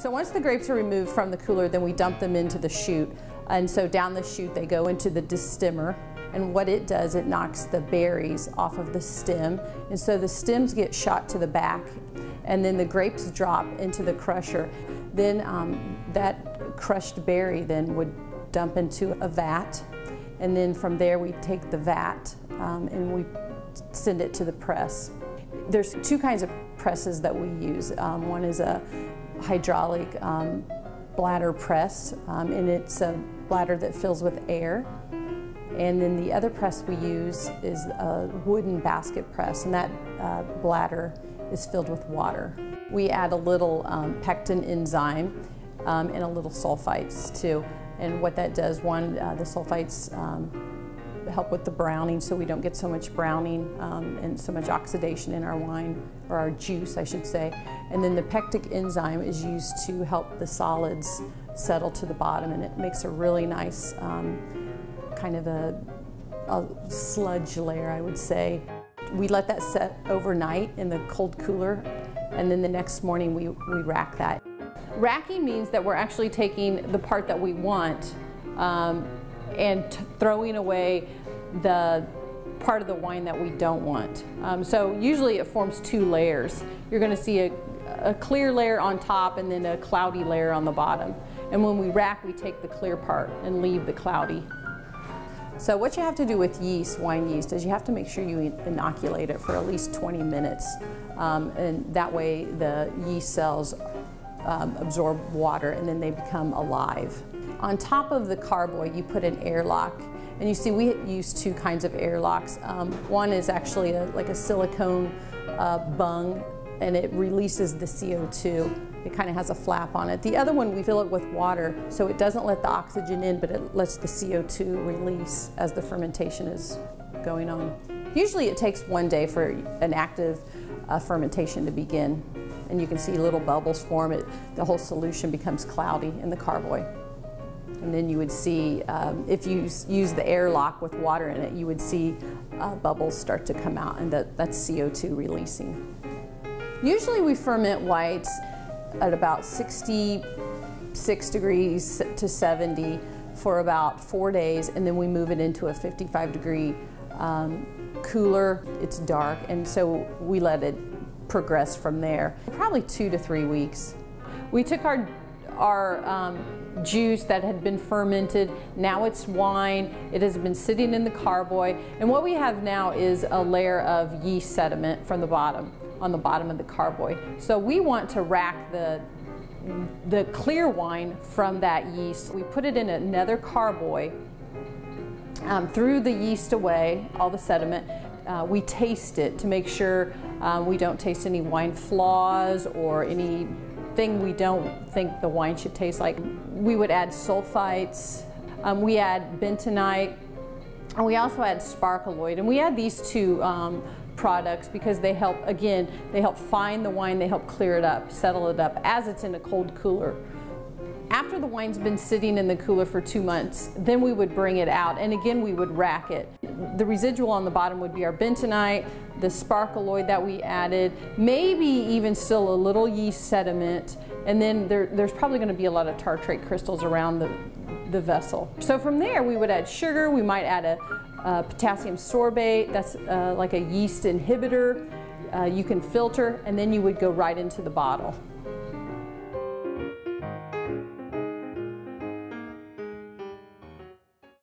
So once the grapes are removed from the cooler, then we dump them into the chute. And so down the chute they go into the destemmer. And what it does, it knocks the berries off of the stem. And so the stems get shot to the back, and then the grapes drop into the crusher. Then that crushed berry then would dump into a vat. And then from there we take the vat and we send it to the press. There's two kinds of presses that we use. One is a hydraulic bladder press, and it's a bladder that fills with air. And then the other press we use is a wooden basket press, and that bladder is filled with water. We add a little pectin enzyme and a little sulfites too. And what that does, one, the sulfites help with the browning so we don't get so much browning and so much oxidation in our wine, or our juice I should say. And then the pectic enzyme is used to help the solids settle to the bottom, and it makes a really nice kind of a sludge layer, I would say. We let that set overnight in the cold cooler, and then the next morning we rack that. Racking means that we're actually taking the part that we want and throwing away the part of the wine that we don't want. So usually it forms two layers. You're going to see a clear layer on top and then a cloudy layer on the bottom. And when we rack, we take the clear part and leave the cloudy. So what you have to do with yeast, wine yeast, is you have to make sure you inoculate it for at least 20 minutes. And that way the yeast cells absorb water and then they become alive. On top of the carboy, you put an airlock. And you see we use two kinds of airlocks. One is actually like a silicone bung, and it releases the CO2. It kind of has a flap on it. The other one, we fill it with water, so it doesn't let the oxygen in, but it lets the CO2 release as the fermentation is going on. Usually it takes 1 day for an active fermentation to begin. And you can see little bubbles form. The whole solution becomes cloudy in the carboy. And then you would see, if you use the airlock with water in it, you would see bubbles start to come out, and that's CO2 releasing. Usually we ferment whites at about 66 degrees to 70 for about 4 days, and then we move it into a 55-degree cooler. It's dark, and so we let it progress from there. Probably 2 to 3 weeks. We took our juice that had been fermented, now it's wine, it has been sitting in the carboy, and what we have now is a layer of yeast sediment from the bottom, on the bottom of the carboy. So we want to rack the clear wine from that yeast. We put it in another carboy, threw the yeast away, all the sediment. We taste it to make sure we don't taste any wine flaws or anything we don't think the wine should taste like. We would add sulfites, we add bentonite, and we also add sparkaloid. And we add these two products because they help, again, they help fine the wine, they help clear it up, settle it up as it's in a cold cooler. After the wine's been sitting in the cooler for 2 months, then we would bring it out, and again we would rack it. The residual on the bottom would be our bentonite, the sparkaloid that we added, maybe even still a little yeast sediment, and then there's probably going to be a lot of tartrate crystals around the vessel. So from there we would add sugar, we might add a potassium sorbate, that's like a yeast inhibitor. You can filter, and then you would go right into the bottle.